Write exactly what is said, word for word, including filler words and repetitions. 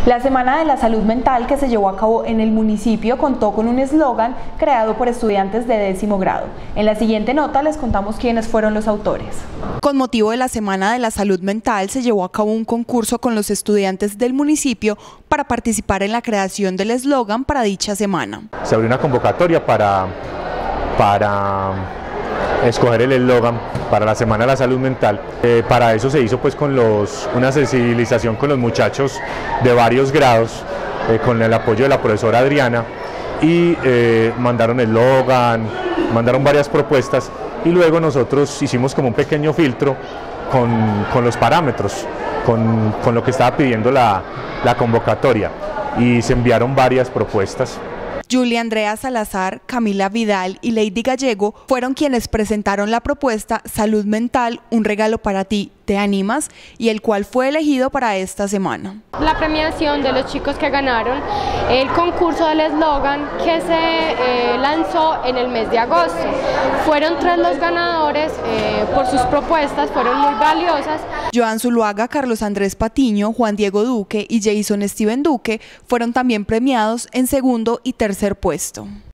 La Semana de la Salud Mental que se llevó a cabo en el municipio contó con un eslogan creado por estudiantes de décimo grado. En la siguiente nota les contamos quiénes fueron los autores. Con motivo de la Semana de la Salud Mental se llevó a cabo un concurso con los estudiantes del municipio para participar en la creación del eslogan para dicha semana. Se abrió una convocatoria para, para escoger el eslogan para la Semana de la Salud Mental. Eh, para eso se hizo pues con los, una sensibilización con los muchachos de varios grados, eh, con el apoyo de la profesora Adriana, y eh, mandaron eslogan, mandaron varias propuestas, y luego nosotros hicimos como un pequeño filtro con, con los parámetros, con, con lo que estaba pidiendo la, la convocatoria, y se enviaron varias propuestas. Julia Andrea Salazar, Camila Vidal y Lady Gallego fueron quienes presentaron la propuesta Salud Mental, un regalo para ti, ¿te animas?, y el cual fue elegido para esta semana. La premiación de los chicos que ganaron el concurso del eslogan que se eh, lanzó en el mes de agosto. Fueron tres los ganadores, eh, por sus propuestas, fueron muy valiosas. Joan Zuluaga, Carlos Andrés Patiño, Juan Diego Duque y Jason Steven Duque fueron también premiados en segundo y tercer puesto.